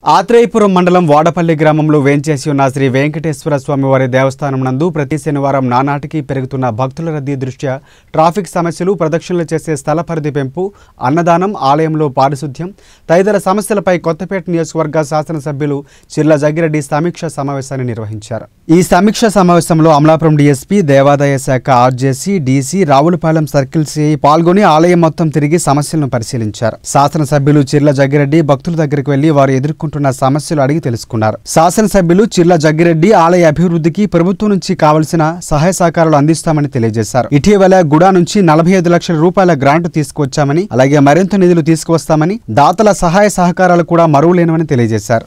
ఆత్రేయపురం మండలం వాడపల్లి గ్రామంలో వేంచేసి ఉన్న శ్రీ వెంకటేశ్వర స్వామివారి దేవస్థానం నందు ప్రతి శనివారం నానాటికి పెరుగుతున్న భక్తుల రద్దీ దృష్ట్యా ట్రాఫిక్ సమస్యలు, ప్రదక్షిణలు చేసే స్థల పరిధి పెంపు, అన్నదానం, ఆలయంలో పారిశుద్ధ్యం తదితర సమస్యలపై కొత్తపేట నియోజకవర్గ శాసనసభ్యులు చిర్ల జగ్గిరెడ్డి సమీక్ష సమావేశాన్ని నిర్వహించారు. ఈ సమీక్ష సమావేశంలో అమలాపురం డీఎస్పీ, దేవాదాయ శాఖ RJC, DC, Ravulapalem circle CI పాల్గొని ఆలయం మొత్తం తిరిగి సమస్యలను పరిశీలించారు. శాసనసభ్యులు చిర్ల జగ్గిరెడ్డి భక్తుల దగ్గరికి వెళ్లి వారు ఎదుర్కొంటున్న సమస్యలు అడిగి తెలుసుకున్నారు. శాసనసభ్యులు చిర్ల జగ్గిరెడ్డి ఆలయ అభివృద్ధికి ప్రభుత్వం నుంచి కావలసిన సహాయ సహకారాలు అందిస్తామని తెలియజేశారు. ఇటీవల గుడా నుంచి 45 లక్షల రూపాయల గ్రాంట్ తీసుకువచ్చామని, అలాగే మరింత నిధులు తీసుకువస్తామని, దాతల సహాయ సహకారాలు కూడా మరువలేనివని తెలియజేశారు.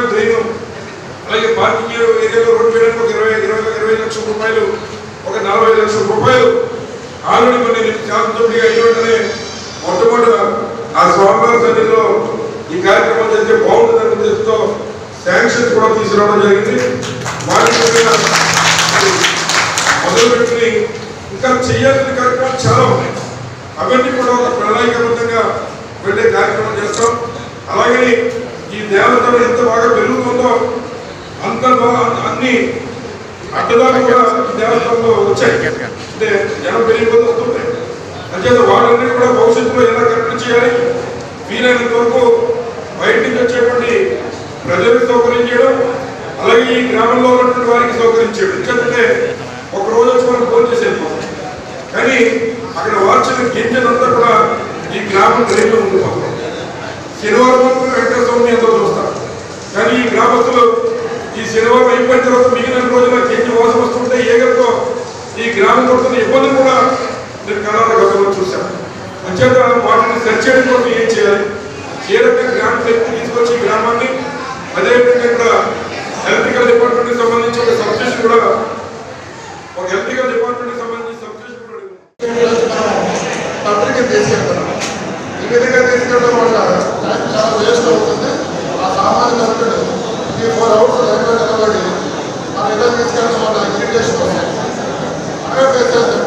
ఈ కార్యక్రమం చేస్తే బాగుంటుందనే ఉద్దేశంతో శాంక్షన్స్ కూడా తీసుకురావడం జరిగింది. వాటిని మొదలుపెట్టుకుని ఇంకా చేయాల్సిన కార్యక్రమాలు చాలా ఉన్నాయి. అవన్నీ కూడా ఒక ప్రణాళికాబద్ధంగా వెళ్ళే కార్యక్రమం చేస్తాం. అలాగే ఈ దేవతలు ఎంత బాగా పెరుగుతుందో అంత అన్ని అడ్డదాలు కూడా దేవతల్లో వచ్చాయి. అంటే జనం పెరిగిపోతూ వస్తుంటాయి. అంచేత వాళ్ళన్నీ కూడా భవిష్యత్తులో ఎలా కరెక్ట్ చేయాలి, వీలైనంత వరకు బయట నుంచి వచ్చేటువంటి ప్రజలకు సౌకర్యం చేయడం, అలాగే ఈ గ్రామంలో ఉన్నటువంటి వారికి సౌకర్యం చేయడం. ఎందుకంటే ఒక రోజు వచ్చి మనం ఫోన్ చేసి వెళ్ళిపోతాం, కానీ అక్కడ వార్చిన గింజలంతా కూడా ఈ గ్రామం రైతులు ఉండిపోతాం. శనివారం వరకు వెంకటేశ్వర స్వామి ఎంతో చూస్తారు, కానీ ఈ గ్రామస్తులు ఈ శనివారం అయిపోయిన తర్వాత మిగిలిన రోజున గింజ వాసం వస్తుంటే ఏగలతో ఈ గ్రామం పడుతున్న ఇబ్బందులు కూడా నేను కళాల గతంలో చూశాను. అంచేత వాటిని సెర్చ్ చేయడం కోసం ఏం చేయాలి, ఏ రకంగా గ్రామం ఎక్కువ తీసుకొచ్చి ఈ గ్రామాన్ని, అదేవిధంగా ఇక్కడ ఎలక్ట్రికల్ డిపార్ట్మెంట్కి సంబంధించి ఒక సబ్స్టేషన్ కూడా పత్రిక తీసుకెళ్తున్నాం. ఈ విధంగా తీసుకెళ్ళడం వల్ల టైం చాలా వేస్ట్ అవుతుంది. ఆ సామాన్య భక్తుడు 3-4 అవర్స్ లైన్లో నిలబడి మనం ఇలా తీసుకెళ్ళడం వల్ల ఇరిటేషన్ వస్తుంది. అక్కడ